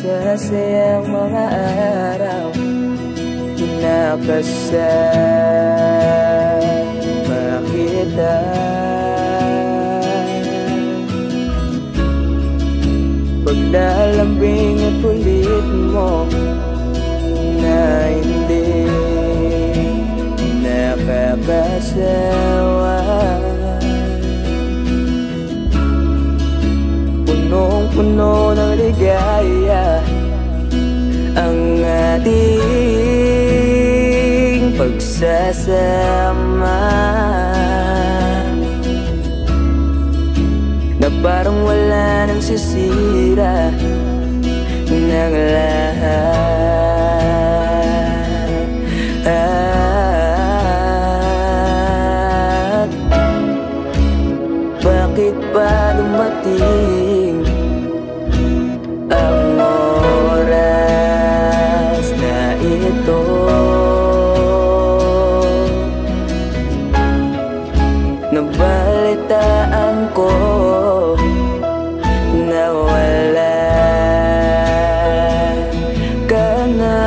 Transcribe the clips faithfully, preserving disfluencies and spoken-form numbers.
masasayang mga araw nakasama kita. Paglalambing at kulit mo na hindi nakakasawa, punong-puno ng ligaya ang ating pagsasama, na parang wala nang sisira ng lahat. At bakit ba dumating ang oras na ito? Nabalitaan ko na wala ka na.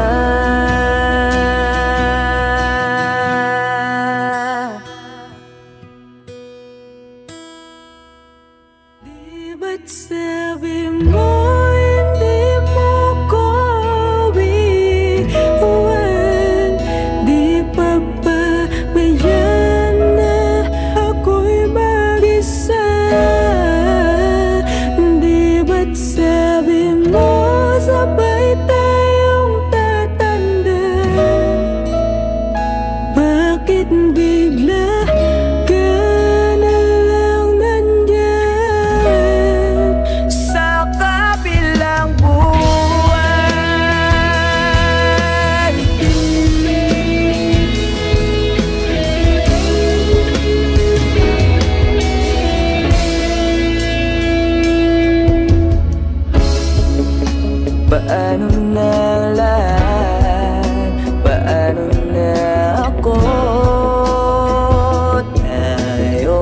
Di ba't sabi mo hindi mo ko iwan? Di pa ba bayan na ako'y mag-isa? Di ba't sabi mo sabay tayong tatanda? Bakit bigla ka na lang nandyan sa kabilang buwan? Paano na ang lahat? Paano na ako? Tayo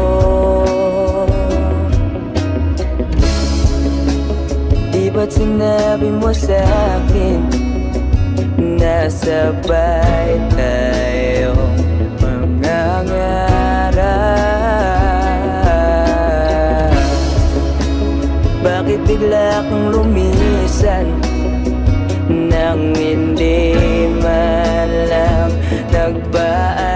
di ba't sinabi mo sa'kin na sabay tayong mangangarap? Bakit bigla kang lumisan nang hindi man lang nagbaan?